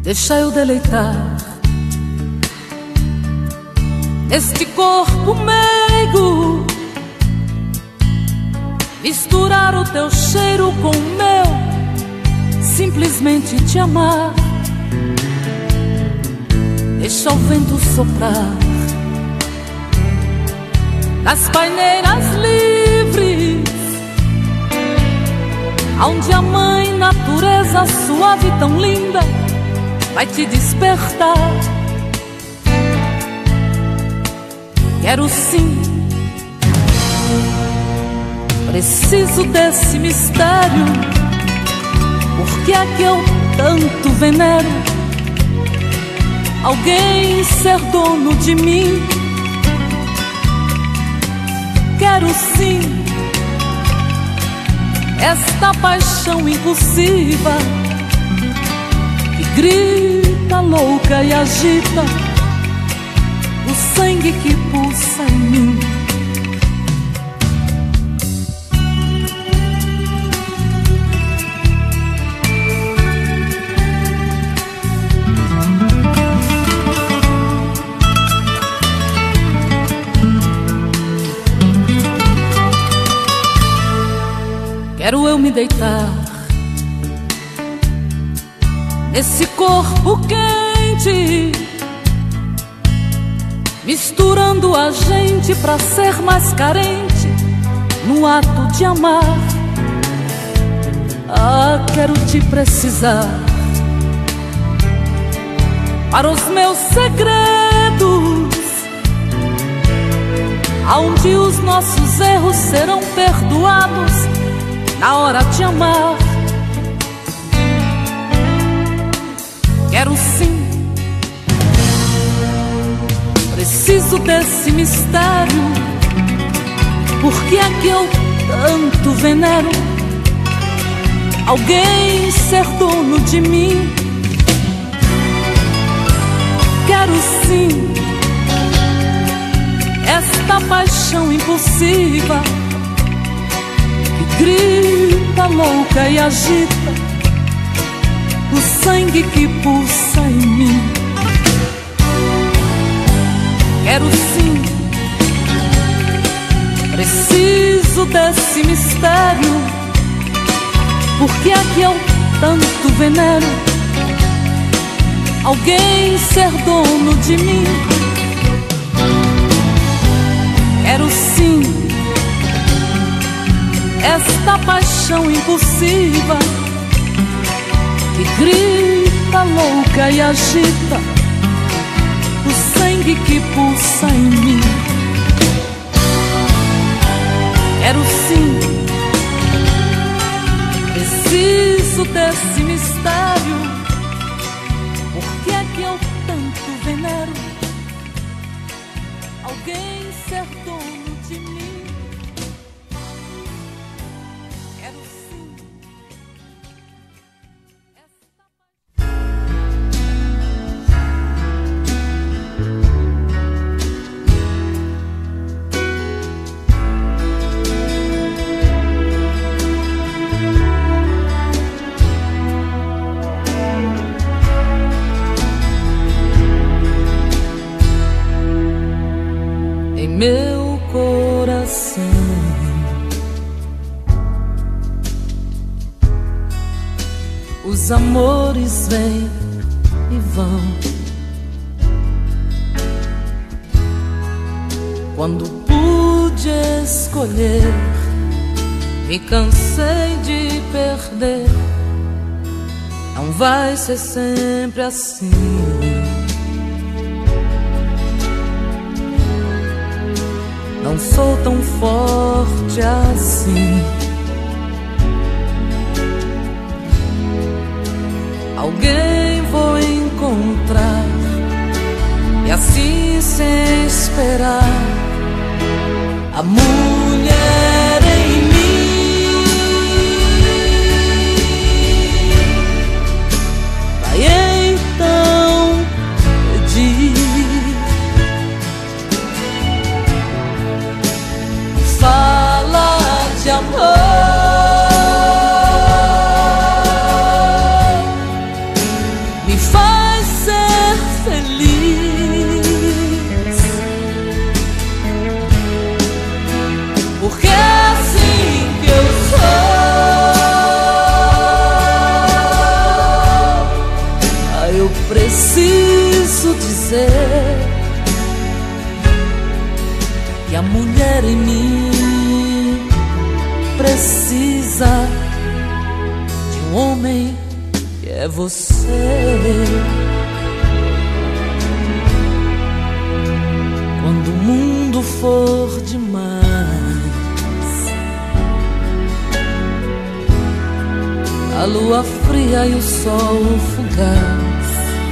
Deixa eu deleitar neste corpo meigo, misturar o teu cheiro com o meu, simplesmente te amar. Deixa o vento soprar nas paineiras livres, onde a mãe natureza suave e tão linda vai te despertar. Quero sim, preciso desse mistério, porque é que eu tanto venero alguém ser dono de mim. Quero sim esta paixão impulsiva que grita louca e agita o sangue que pulsa em mim. Quero eu me deitar nesse corpo quente, misturando a gente pra ser mais carente no ato de amar. Ah, quero te precisar para os meus segredos, aonde os nossos erros serão perdoados na hora de amar. Quero sim, preciso desse mistério, porque é que eu tanto venero alguém ser dono de mim. Quero sim esta paixão impulsiva que grita louca e agita o sangue que pulsa em mim. Quero sim, preciso desse mistério, porque é que eu tanto venero alguém ser dono de mim. Quero sim esta paixão impulsiva que grita louca e agita o sangue que pulsa em mim. Quero sim, preciso desse mistério, porque é que eu tanto venero alguém ser dono de mim. Meu coração, os amores vêm e vão. Quando pude escolher, me cansei de perder. Não vai ser sempre assim. Não sou tão forte assim. Alguém vou encontrar, e assim sem esperar, a mulher em mim vai então pedir. Fala de amor, me fala dizer que a mulher em mim precisa de um homem que é você. Quando o mundo for demais, a lua fria e o sol fugaz,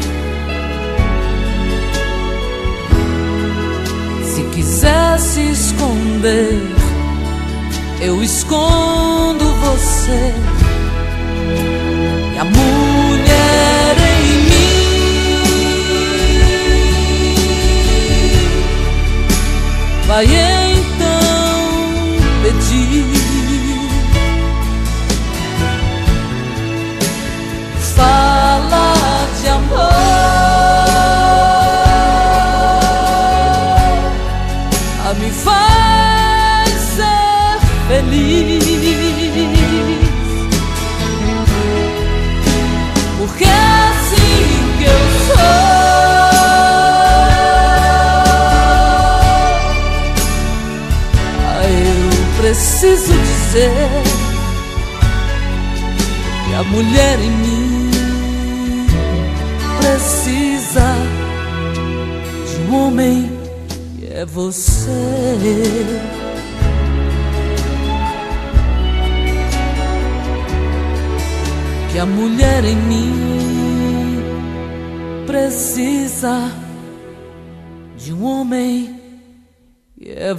se quiser se esconder, eu escondo você. E a mulher em mim vai então pedir, fala de amor, a me faz ser feliz, porque é assim que eu sou. Eu preciso dizer que a mulher em mim precisa de um homem que é você. Que a mulher em mim precisa de um homem que é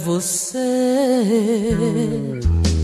você.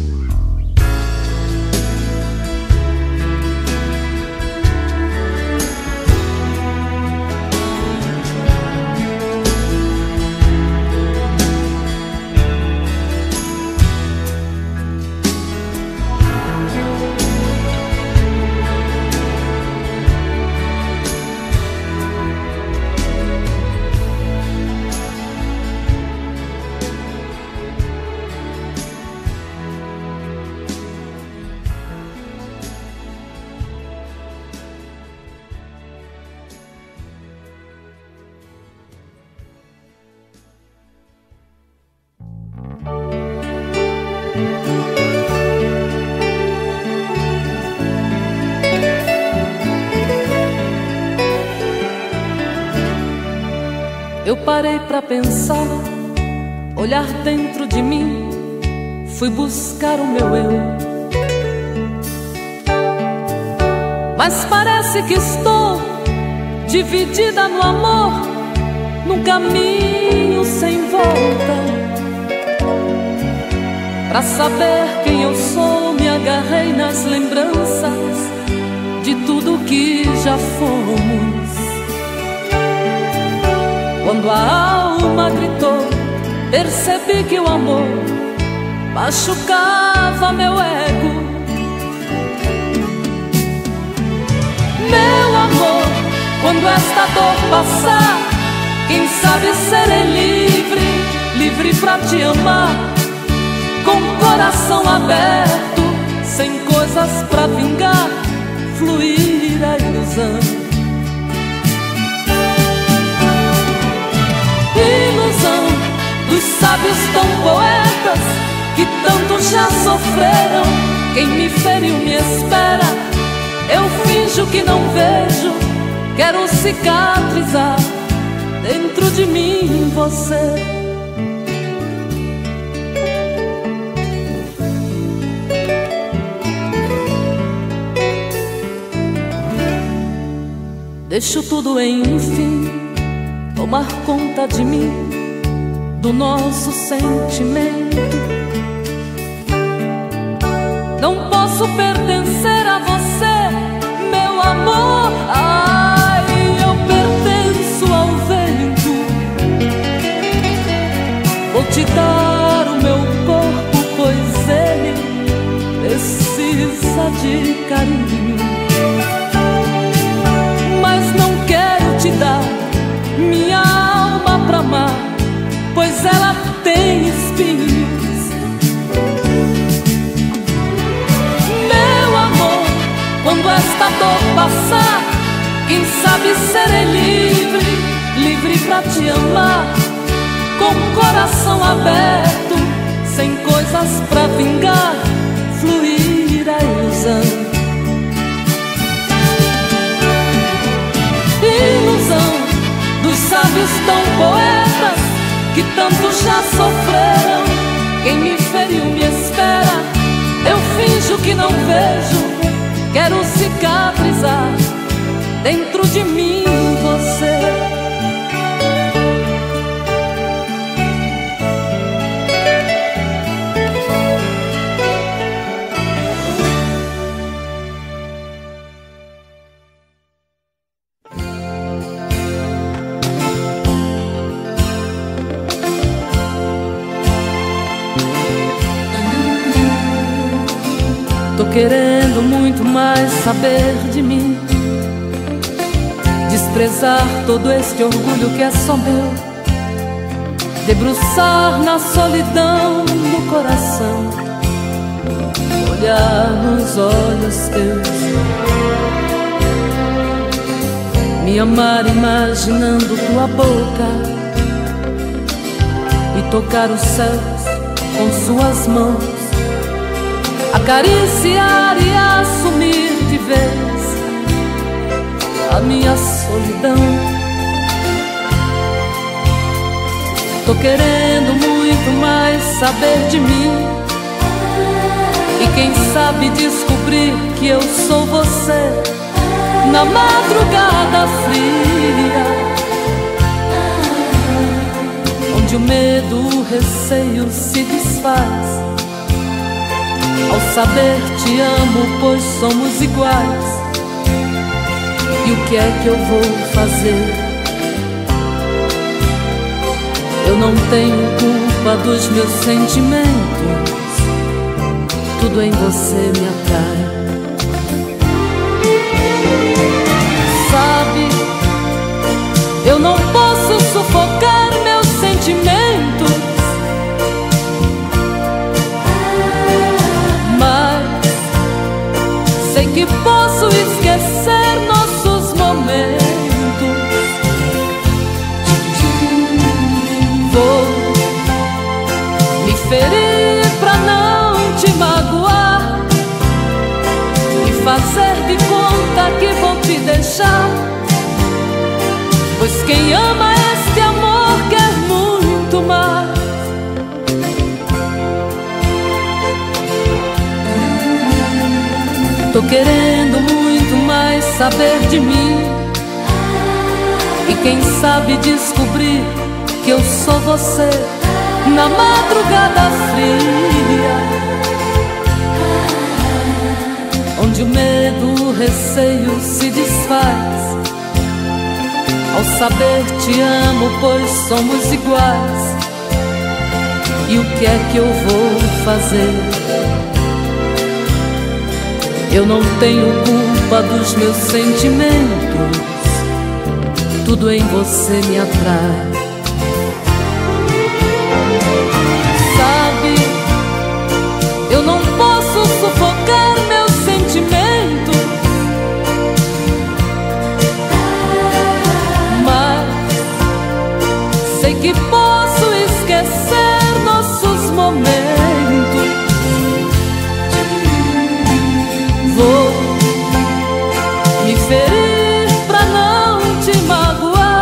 Eu parei pra pensar, olhar dentro de mim, fui buscar o meu eu. Mas parece que estou dividida no amor, num caminho sem volta. Pra saber quem eu sou, me agarrei nas lembranças de tudo que já fomos. Quando a alma gritou, percebi que o amor machucava meu ego. Meu amor, quando esta dor passar, quem sabe serei livre, livre pra te amar, com o coração aberto, sem coisas pra vingar, fluir a ilusão. Ilusão dos sábios tão poetas que tanto já sofreram. Quem me feriu me espera, eu finjo que não vejo, quero cicatrizar dentro de mim você. Deixo tudo enfim tomar conta de mim, do nosso sentimento. Não posso pertencer a você, meu amor. Ai, eu pertenço ao vento. Vou te dar o meu corpo, pois ele precisa de carinho. Mas não quero te dar minha alma pra amar, pois ela tem espinhos. Meu amor, quando esta dor passar, quem sabe serei livre, livre pra te amar, com o coração aberto, sem coisas pra vingar, fluir a ilusão. Ilusão dos sábios tão poetas que tanto já sofreram. Quem me feriu me espera, eu finjo que não vejo. Quero cicatrizar dentro de mim você. Tô querendo muito mais saber de mim, desprezar todo este orgulho que é só meu, debruçar na solidão do coração, olhar nos olhos teus, me amar imaginando tua boca e tocar os céus com suas mãos, acariciar e assumir de vez a minha solidão. Tô querendo muito mais saber de mim, e quem sabe descobrir que eu sou você na madrugada fria, onde o medo, o receio se desfaz ao saber te amo, pois somos iguais. E o que é que eu vou fazer? Eu não tenho culpa dos meus sentimentos, tudo em você me atrai. Sabe, eu não posso sufocar meus sentimentos, sei que posso esquecer nossos momentos. Vou me ferir pra não te magoar e fazer de conta que vou te deixar, pois quem ama este amor quer muito mais. Tô querendo muito mais saber de mim, e quem sabe descobrir que eu sou você na madrugada fria, onde o medo, o receio se desfaz ao saber te amo, pois somos iguais. E o que é que eu vou fazer? Eu não tenho culpa dos meus sentimentos, tudo em você me atrai. Sabe, eu não posso sufocar meus sentimentos, mas sei que posso esquecer nossos momentos. Vou me ferir pra não te magoar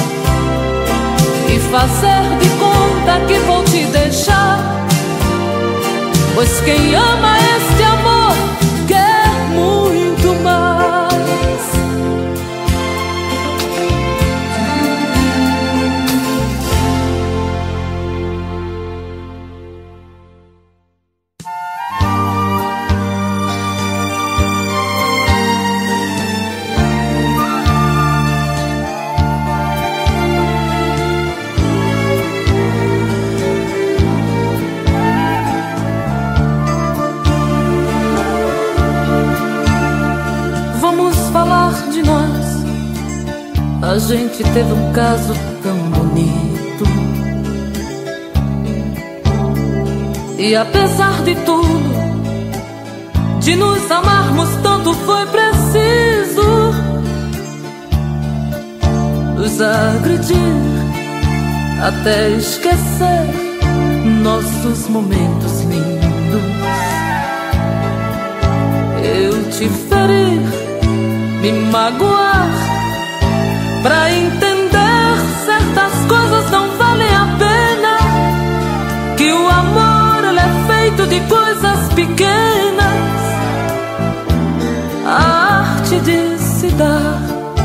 e fazer de conta que vou te deixar, pois quem ama este amor quer muito mais. A gente teve um caso tão bonito, e apesar de tudo, de nos amarmos tanto, foi preciso nos agredir até esquecer nossos momentos lindos. Eu te ferir, me magoar, pra entender certas coisas não valem a pena. Que o amor ele é feito de coisas pequenas, a arte de se dar.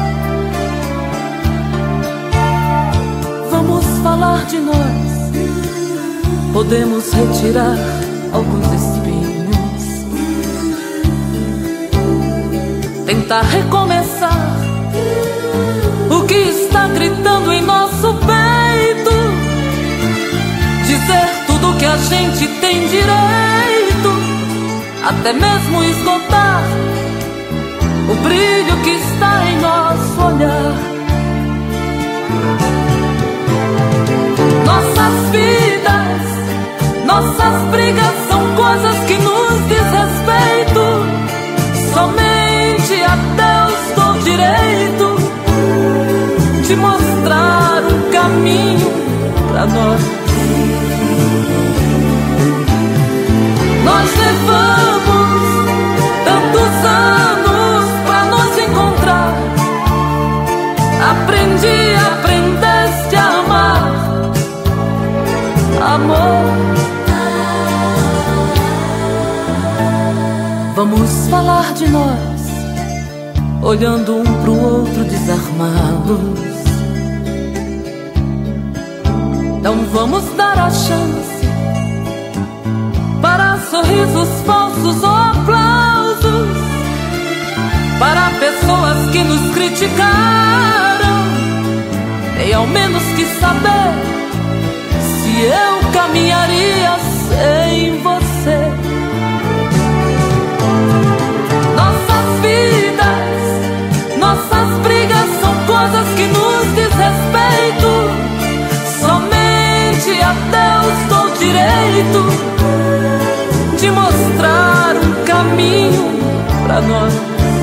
Vamos falar de nós, podemos retirar alguns espinhos, tentar recomeçar o que está gritando em nosso peito, dizer tudo que a gente tem direito, até mesmo esgotar o brilho que está em nosso olhar. Nossas vidas, nossas brigas são coisas que nos diz respeito. Somente a Deus dou direito de mostrar um caminho pra nós. Nós levamos tantos anos pra nos encontrar. Aprendeste a amar, amor. Vamos falar de nós, olhando um pro outro desarmados. Não vamos dar a chance para sorrisos falsos ou aplausos, para pessoas que nos criticaram. Nem ao menos que saber se eu caminharia sem você. Nossas vidas, nossas brigas são coisas que nos diz respeito. Somente a Deus dou direito de mostrar um caminho pra nós.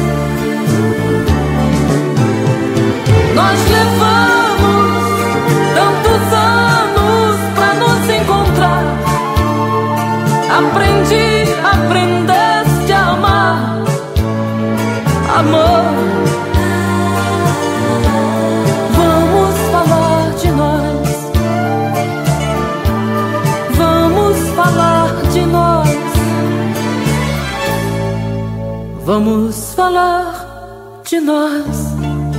Nós levamos tantos anos pra nos encontrar. Aprendeste a amar, amor. Vamos falar de nós, vamos falar de nós, vamos falar de nós.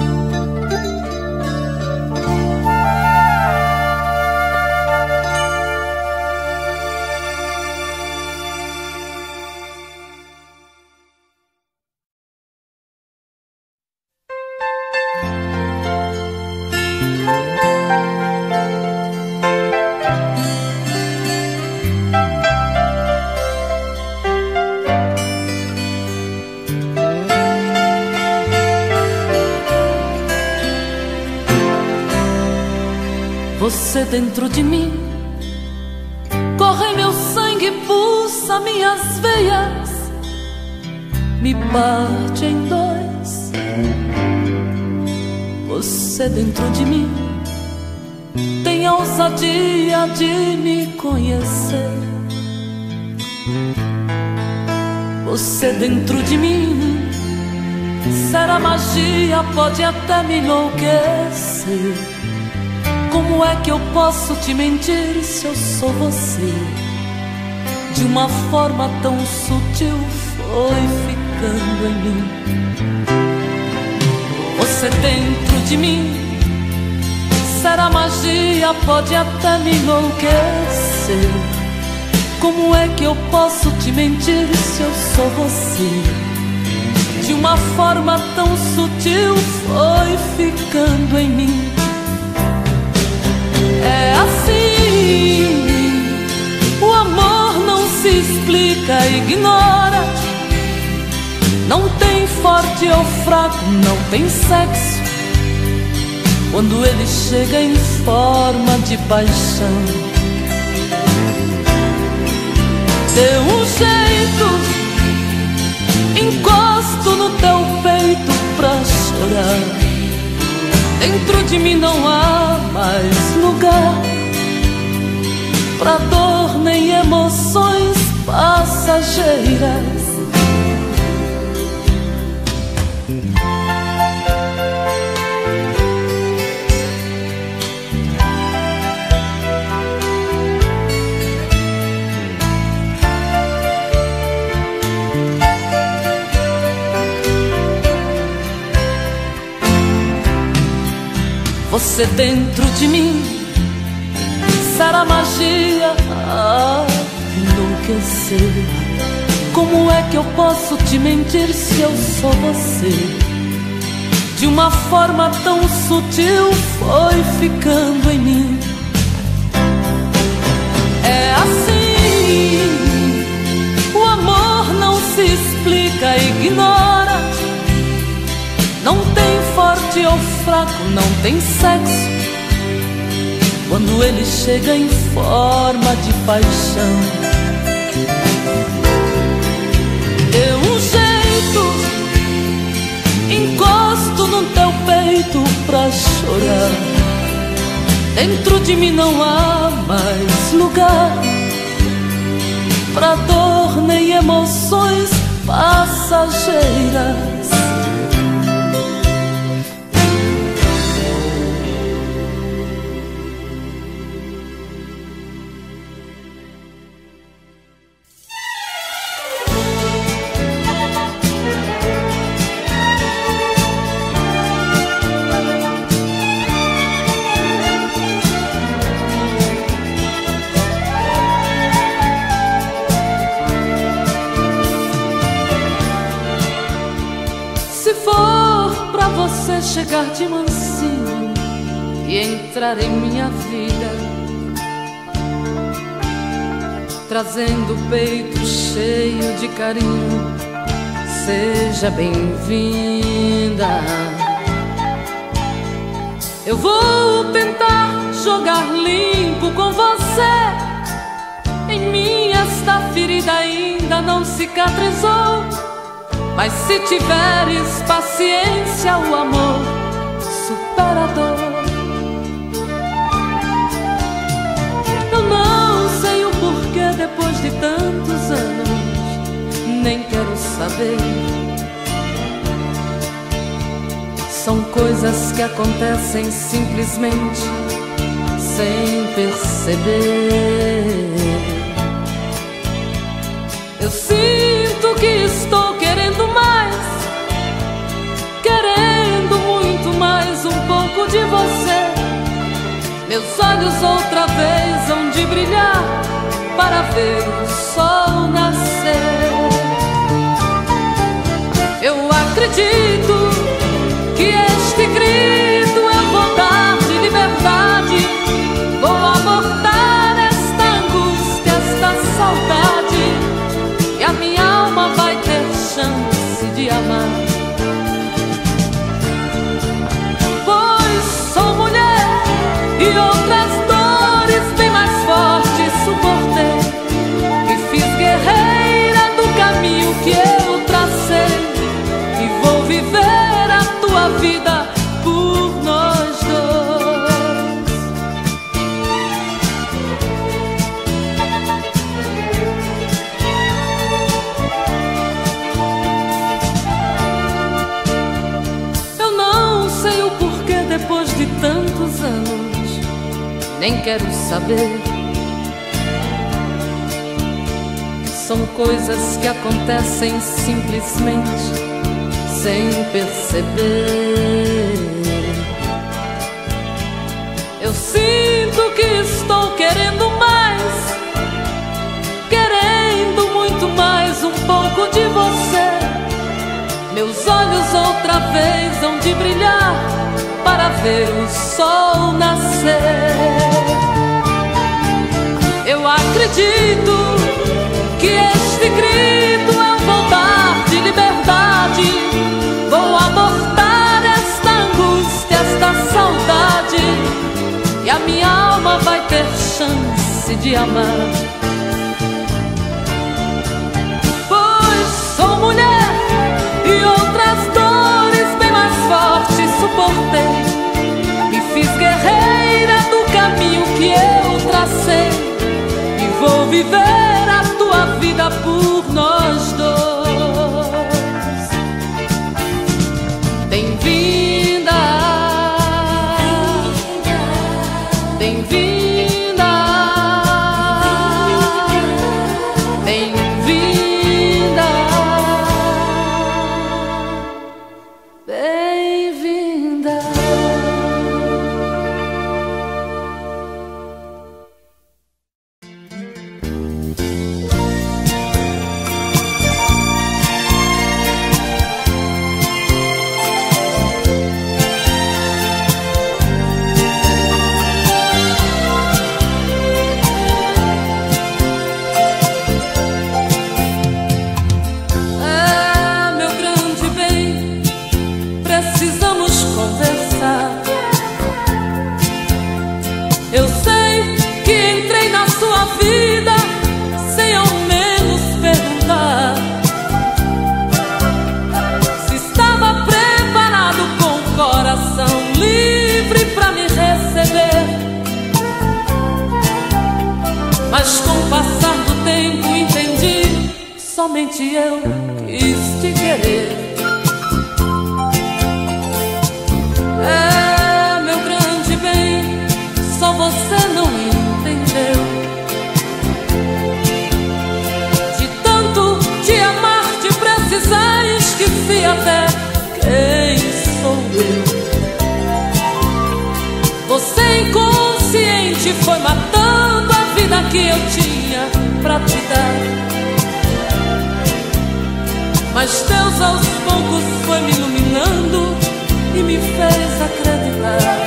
Você dentro de mim, corre meu sangue, pulsa minhas veias, me bate em dois. Você dentro de mim tem a ousadia de me conhecer. Você dentro de mim, será magia, pode até me enlouquecer. Como é que eu posso te mentir se eu sou você? De uma forma tão sutil foi ficando em mim. Você dentro de mim, será magia, pode até me enlouquecer. Como é que eu posso te mentir se eu sou você? De uma forma tão sutil foi ficando em mim. É assim, o amor não se explica, ignora. Não tem forte ou fraco, não tem sexo. Quando ele chega em forma de paixão, dê um jeito, encosto no teu peito pra chorar. Dentro de mim não há mais lugar pra dor nem emoções passageiras. Você dentro de mim será magia a enlouquecer. Como é que eu posso te mentir se eu sou você? De uma forma tão sutil foi ficando em mim. É assim, o amor não se explica, ignora. Não tem forte ou fraco, não tem sexo. Quando ele chega em forma de paixão, dê um jeito, encosto no teu peito pra chorar. Dentro de mim não há mais lugar pra dor nem emoções passageiras. Você chegar de mansinho e entrar em minha vida, trazendo o peito cheio de carinho, seja bem-vinda. Eu vou tentar jogar limpo com você. Em mim esta ferida ainda não cicatrizou, mas se tiveres paciência, o amor supera a dor. Eu não sei o porquê depois de tantos anos, nem quero saber. São coisas que acontecem simplesmente sem perceber. Eu sinto que estou querendo mais, querendo muito mais um pouco de você. Meus olhos outra vez hão de brilhar para ver o sol nascer. Eu acredito que este grito eu vou dar de liberdade. Vou abortar esta angústia, esta saudade, e a minha alma vai ter chance de amar. Pois sou mulher e outras dores bem mais fortes suportei, e fiz guerreira do caminho que eu tracei, e vou viver a tua vida por nós dois. Eu não sei o porquê depois de tantos anos, nem quero saber. São coisas que acontecem simplesmente sem perceber. Eu sinto que estou querendo mais, querendo muito mais um pouco de você. Meus olhos outra vez hão de brilhar para ver o sol nascer. Eu acredito que este grito eu vou dar de liberdade. Vou abortar esta angústia, esta saudade, e a minha alma vai ter chance de amar. Pois sou mulher e outras dores bem mais fortes suportei, e fiz guerreira do caminho que eu tracei, viver a tua vida por nós dois. Bem-vinda, bem-vinda, bem-vinda, bem-vinda. Eu sei que entrei na sua vida sem ao menos perguntar se estava preparado com o coração livre pra me receber. Mas com o passar do tempo entendi, somente eu quis te querer. Só você não entendeu. De tanto te amar, te precisar, esqueci até quem sou eu. Você inconsciente foi matando a vida que eu tinha pra te dar. Mas Deus aos poucos foi me iluminando e me fez acreditar.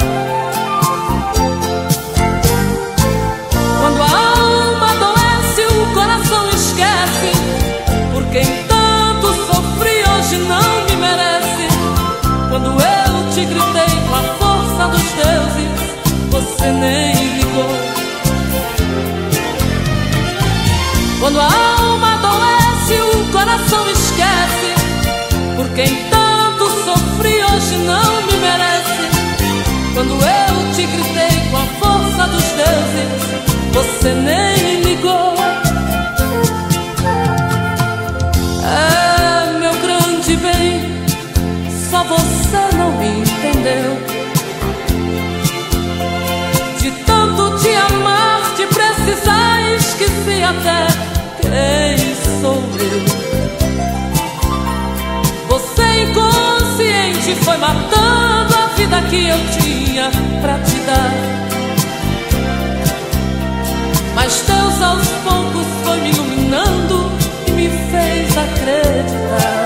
Quando a alma adoece, o coração esquece. Por quem tanto sofri hoje não me merece. Quando eu te gritei com a força dos deuses, você nem ligou. Quando a alma adoece, o coração esquece. Por quem tanto sofri hoje não me merece. Quando eu te gritei com a força dos deuses, você nem ligou. É meu grande bem, só você não me entendeu. De tanto te amar, te precisar, esqueci até quem sou eu. Você inconsciente foi matando a vida que eu tinha pra te dar. Mas Deus aos poucos foi me iluminando e me fez acreditar.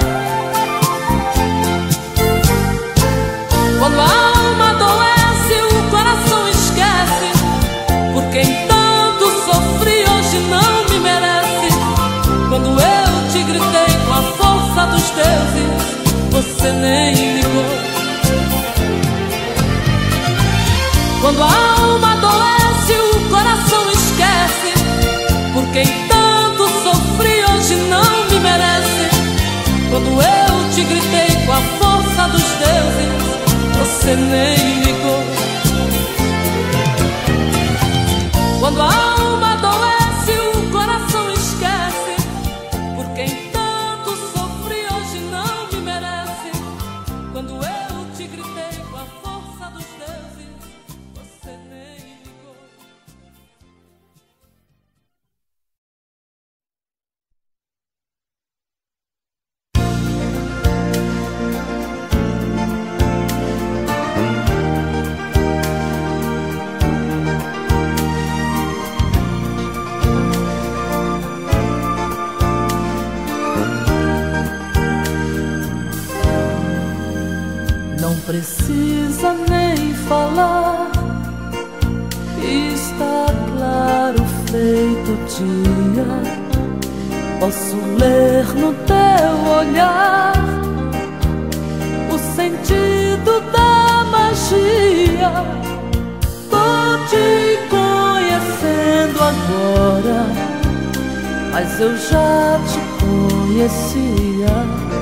Quando a alma adoece, o coração esquece. Por quem tanto sofri hoje não me merece. Quando eu te gritei com a força dos deuses, você nem ligou. Quando a alma adoece, o coração esquece. Por quem tanto sofri hoje não me merece. Quando eu te gritei com a força dos deuses, você nem ligou. Quando a alma adoece, o coração esquece. Por quem tanto sofri hoje não me merece. Quando eu te gritei com a força dos deuses, você nem ligou. Não precisa nem falar, está claro feito dia. Posso ler no teu olhar o sentido da magia. Tô te conhecendo agora, mas eu já te conhecia.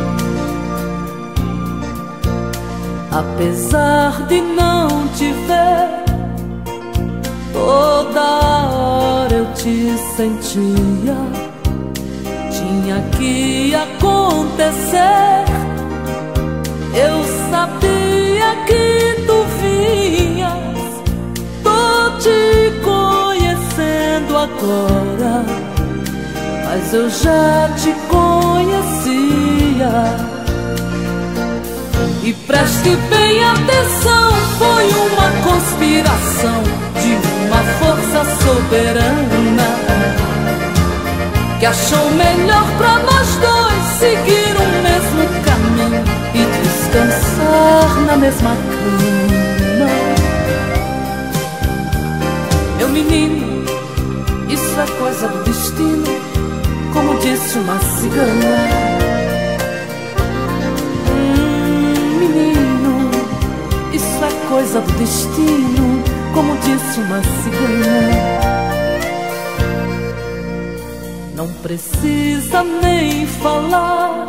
Apesar de não te ver, toda hora eu te sentia tinha que acontecer. Eu sabia que tu vinhas, tô te conhecendo agora, mas eu já te conhecia. E preste bem atenção, foi uma conspiração de uma força soberana que achou melhor pra nós dois seguir o mesmo caminho e descansar na mesma cama. Meu menino, isso é coisa do destino, como disse uma cigana. Menino, isso é coisa do destino, como disse uma cigana. Não precisa nem falar,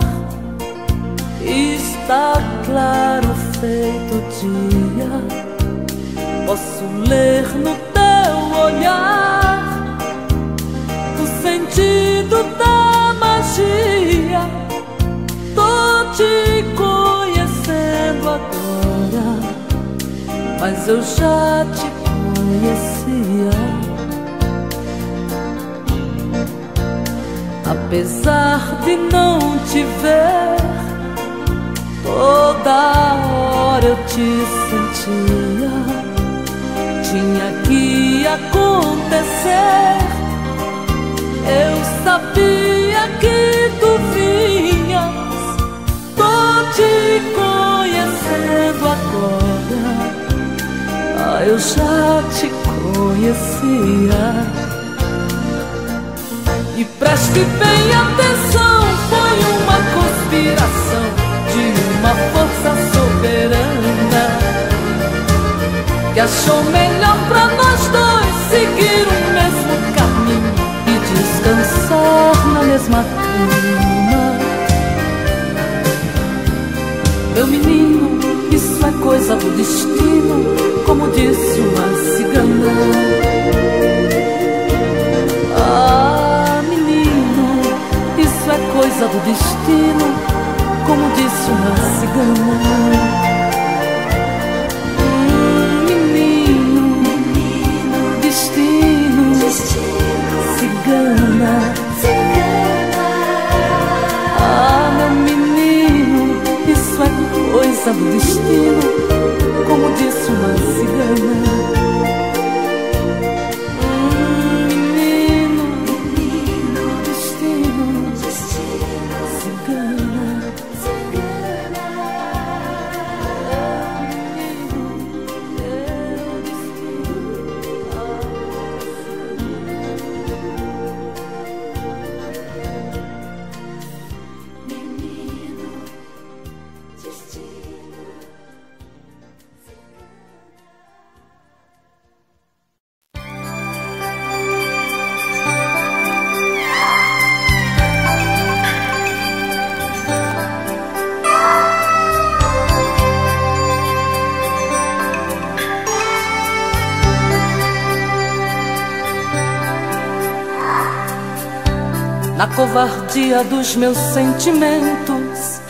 está claro feito dia. Posso ler no teu olhar o sentido da magia. Tô te conhecendo agora, mas eu já te conhecia. Apesar de não te ver, toda hora eu te sentia. Tinha que acontecer. Eu sabia que tu vinhas, tô te conhecendo agora. Ah, eu já te conhecia. E preste bem atenção, foi uma conspiração de uma força soberana que achou melhor pra nós dois seguir o mesmo caminho e descansar na mesma cama. Meu menino, isso é coisa do destino, como disse uma cigana. É coisa do destino, como disse uma cigana. Menino, destino, cigana. Ah, meu menino, isso é coisa do destino, como disse uma cigana. Na covardia dos meus sentimentos,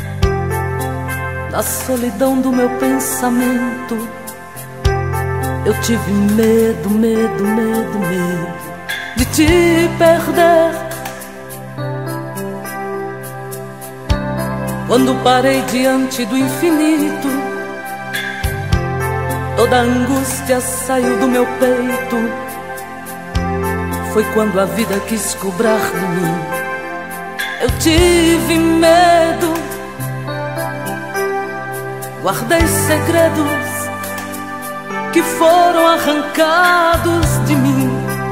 na solidão do meu pensamento, eu tive medo, medo, medo, medo de te perder. Quando parei diante do infinito, toda a angústia saiu do meu peito. Foi quando a vida quis cobrar de mim. Eu tive medo, guardei segredos que foram arrancados de mim.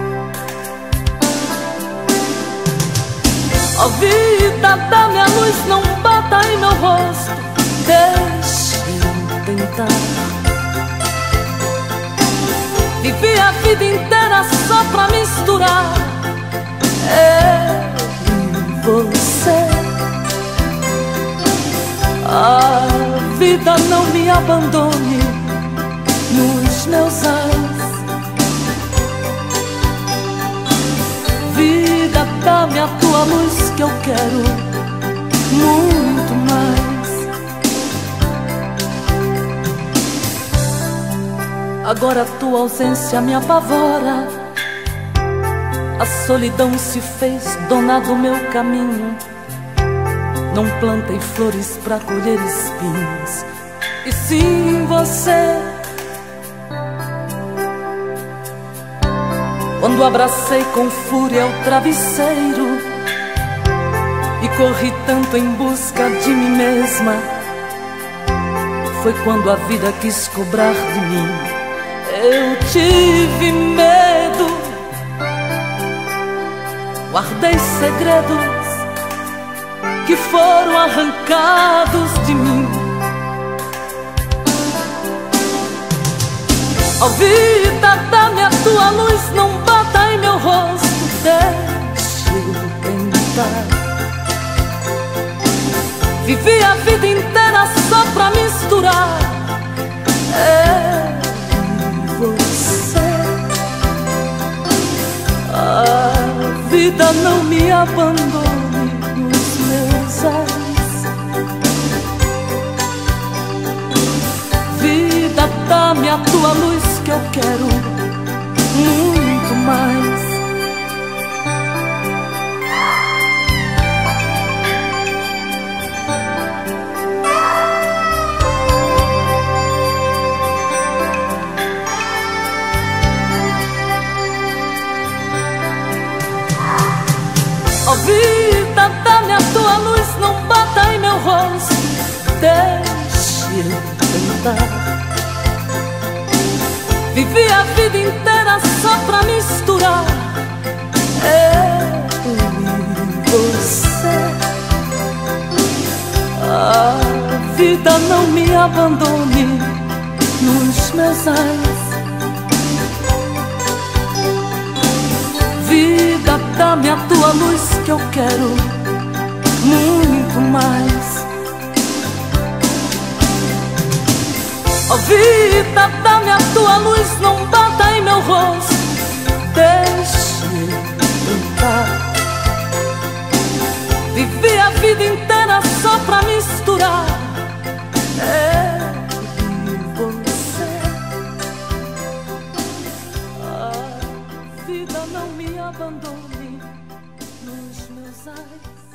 Ó vida, dá-me a luz, não bata em meu rosto, deixe eu tentar. Vivi a vida inteira só pra misturar eu e você. A vida não me abandone nos meus ais. dá-me a tua luz que eu quero muito mais. Agora a tua ausência me apavora, a solidão se fez dona do meu caminho. Não plantei flores pra colher espinhos, e sim você. Quando abracei com fúria o travesseiro e corri tanto em busca de mim mesma, foi quando a vida quis cobrar de mim. Eu tive medo, guardei segredos que foram arrancados de mim. Ó vida, dá-me a tua luz, não bata em meu rosto, deixa eu tentar. Vivi a vida inteira só pra misturar você. A vida não me abandone nos meus ais. Vida, dá-me a tua luz que eu quero muito mais. Ó vida, dá-me a tua luz, não bata em meu rosto, deixa eu tentar. Vivi a vida inteira só pra misturar eu e você. A vida não me abandone nos meus ais. Vida, dá-me a tua luz que eu quero muito mais. Ó vida, dá-me a tua luz, não bata em meu rosto, deixa eu tentar. Vivi a vida inteira só pra misturar eu e você. A vida não me abandone nos meus ais.